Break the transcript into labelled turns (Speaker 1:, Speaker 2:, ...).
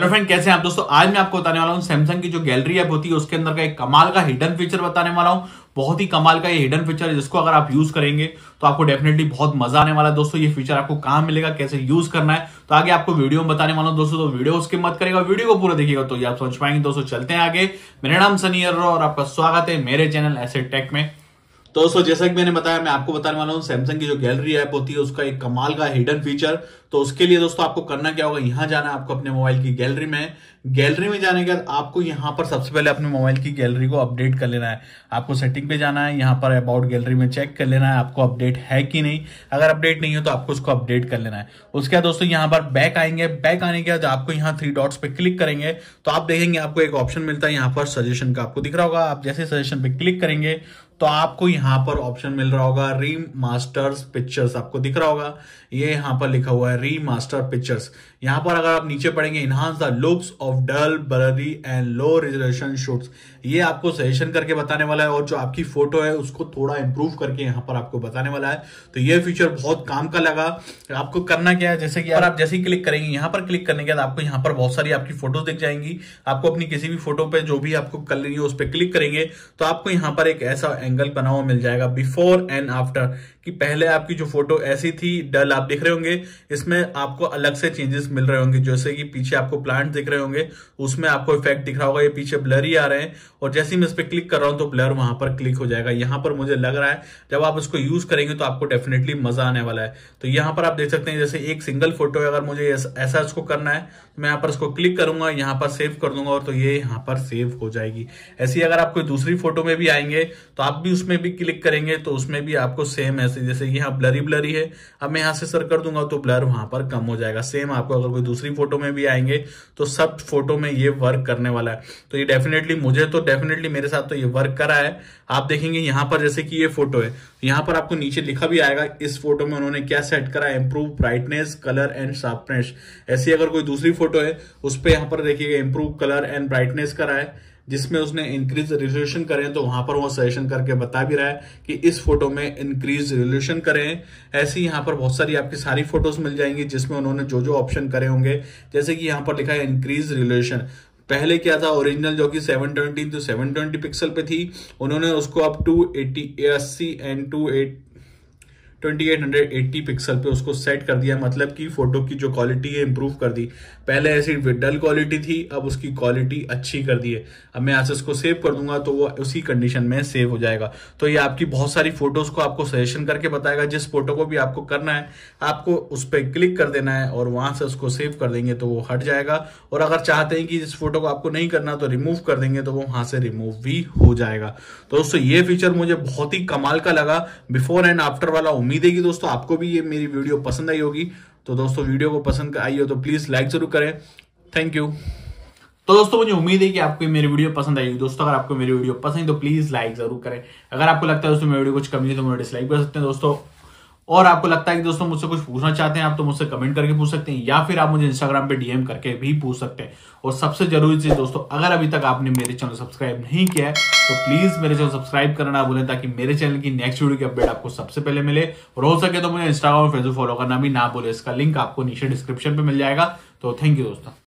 Speaker 1: Hello friend, कैसे हैं आप दोस्तों। आज मैं आपको बताने वाला हूं सैमसंग की जो गैलरी ऐप होती है उसके अंदर का एक कमाल का हिडन फीचर बताने वाला हूं। बहुत ही कमाल का ये हिडन फीचर है जिसको अगर आप यूज करेंगे तो आपको डेफिनेटली बहुत मजा आने वाला है। दोस्तों ये फीचर आपको कहां मिलेगा, कैसे यूज करना है, तो आगे आपको वीडियो में बताने वाला हूं दोस्तों। तो वीडियो स्किप मत करेगा, वीडियो को पूरा देखिएगा तो ये आप समझ पाएंगे। दोस्तों चलते हैं आगे। मेरा नाम सनी अरोड़ा और आपका स्वागत है मेरे चैनल एसेट टेक में। तो दोस्तों जैसा कि मैंने बताया, मैं आपको बताने वाला हूं सैमसंग की जो गैलरी ऐप होती है उसका एक कमाल का हिडन फीचर। तो उसके लिए दोस्तों आपको करना क्या होगा, यहां जाना है आपको अपने मोबाइल की गैलरी में। गैलरी में जाने के बाद आपको यहां पर सबसे पहले अपने मोबाइल की गैलरी को अपडेट कर लेना है। आपको सेटिंग पे जाना है, यहां पर अबाउट गैलरी में चेक कर लेना है आपको अपडेट है कि नहीं। अगर अपडेट नहीं हो तो आपको उसको अपडेट कर लेना है। उसके बाद दोस्तों यहां पर बैक आएंगे। बैक आने के बाद आपको यहाँ 3 डॉट्स पे क्लिक करेंगे तो आप देखेंगे आपको एक ऑप्शन मिलता है यहाँ पर सजेशन का, आपको दिख रहा होगा। आप जैसे सजेशन पे क्लिक करेंगे तो आपको यहां पर ऑप्शन मिल रहा होगा रीमास्टर्स पिक्चर्स, आपको दिख रहा होगा ये यहां पर लिखा हुआ है रीमास्टर पिक्चर्स। यहां पर अगर आप नीचे पढ़ेंगे enhance the looks of dull blurry and low resolution shoots, ये आपको सजेशन करके बताने वाला है और जो आपकी फोटो है उसको थोड़ा इंप्रूव करके यहां पर आपको बताने वाला है। तो ये फीचर बहुत काम का लगा। आपको करना क्या है, जैसे कि आप जैसे ही क्लिक करेंगे यहां पर क्लिक करने के बाद आपको यहां पर बहुत सारी आपकी फोटोज दिख जाएंगी। आपको अपनी किसी भी फोटो पे जो भी आपको कर लेनी है उस पर क्लिक करेंगे तो आपको यहां पर एक ऐसा एंगल बना हुआ मिल जाएगा बिफोर एंड आफ्टर, कि पहले आपकी जो फोटो ऐसी थी डल आप दिख रहे होंगे, इसमें आपको अलग से चेंजेस मिल रहे होंगे। जैसे कि पीछे आपको प्लांट दिख रहे होंगे उसमें आपको इफेक्ट दिख रहा होगा, ये पीछे ब्लरी आ रहे हैं और जैसे ही मैं इस पर क्लिक कर रहा हूं तो ब्लर वहां पर क्लिक हो जाएगा। यहां पर मुझे लग रहा है जब आप इसको यूज करेंगे तो आपको डेफिनेटली मजा आने वाला है। तो यहां पर आप देख सकते हैं जैसे एक सिंगल फोटो है, अगर मुझे ऐसा इसको करना है तो मैं यहाँ पर इसको क्लिक करूंगा, यहाँ पर सेव कर दूंगा और तो ये यहाँ पर सेव हो जाएगी। ऐसे ही अगर आप कोई दूसरी फोटो में भी आएंगे तो आप भी उसमें भी क्लिक करेंगे तो उसमें भी आपको सेम ऐसे, जैसे यहाँ ब्लरी है, अब मैं यहाँ से सर कर दूंगा तो ब्लर वहां पर कम हो जाएगा। सेम आपको अगर कोई दूसरी फोटो में भी आएंगे तो सब फोटो में ये वर्क करने वाला है। तो ये डेफिनेटली मेरे साथ तो ये वर्क करा है। आप देखेंगे यहाँ पर जैसे कि ये फोटो है, यहाँ पर आपको नीचे लिखा भी आएगा इस फोटो में उन्होंने क्या सेट करा है, improve brightness colour and sharpness. ऐसी अगर कोई दूसरी फोटो है उस पर यहाँ पर देखिएगा इंप्रूव कलर एंड ब्राइटनेस करा है, जिसमें उसने इंक्रीज रेजोल्यूशन करें तो वहां पर वो सजेशन करके बता भी रहा है कि इस फोटो में इंक्रीज रेजोल्यूशन करें। ऐसे ही यहाँ पर बहुत सारी आपकी सारी फोटोज मिल जाएंगी जिसमें उन्होंने जो जो ऑप्शन करे होंगे, जैसे कि यहाँ पर लिखा है इंक्रीज रेजोल्यूशन। पहले क्या था, ओरिजिनल जो कि 720 तो 720 पिक्सल पे थी, उन्होंने उसको अब 280 एंड 2880 पिक्सल पे उसको सेट कर दिया। मतलब कि फोटो की जो क्वालिटी है इंप्रूव कर दी। पहले ऐसी डल क्वालिटी थी, अब उसकी क्वालिटी अच्छी कर दी है। अब मैं यहाँ से इसको सेव कर दूंगा तो वो उसी कंडीशन में सेव हो जाएगा। तो ये आपकी बहुत सारी फोटोज को आपको सजेशन करके बताएगा। जिस फोटो को भी आपको करना है आपको उस पर क्लिक कर देना है और वहां से उसको सेव कर देंगे तो वो हट जाएगा। और अगर चाहते हैं कि इस फोटो को आपको नहीं करना तो रिमूव कर देंगे तो वो वहां से रिमूव भी हो जाएगा। तो दोस्तों ये फीचर मुझे बहुत ही कमाल का लगा, बिफोर एंड आफ्टर वाला। उम्मीद है कि दोस्तों आपको भी ये मेरी वीडियो पसंद आई होगी। तो दोस्तों वीडियो को पसंद आई हो तो प्लीज लाइक जरूर करें। Thank you. तो दोस्तों मुझे उम्मीद है कि आपको मेरी वीडियो पसंद आई होगी। दोस्तों अगर आपको मेरी वीडियो पसंद है तो प्लीज लाइक जरूर करें। अगर आपको लगता है दोस्तों मेरी वीडियो कुछ कमी है तो मुझे डिसलाइक कर सकते हैं दोस्तों। और आपको लगता है कि दोस्तों मुझसे कुछ पूछना चाहते हैं आप तो मुझसे कमेंट करके पूछ सकते हैं, या फिर आप मुझे इंस्टाग्राम पे डीएम करके भी पूछ सकते हैं। और सबसे जरूरी चीज दोस्तों, अगर अभी तक आपने मेरे चैनल सब्सक्राइब नहीं किया है तो प्लीज मेरे चैनल सब्सक्राइब करना ना भूलें, ताकि मेरे चैनल की नेक्स्ट वीडियो की अपडेट आपको सबसे पहले मिले। और हो सके तो मुझे इंस्टाग्राम और फेसबुक फॉलो करना भी ना भूले। इसका लिंक आपको नीचे डिस्क्रिप्शन पे मिल जाएगा। तो थैंक यू दोस्तों।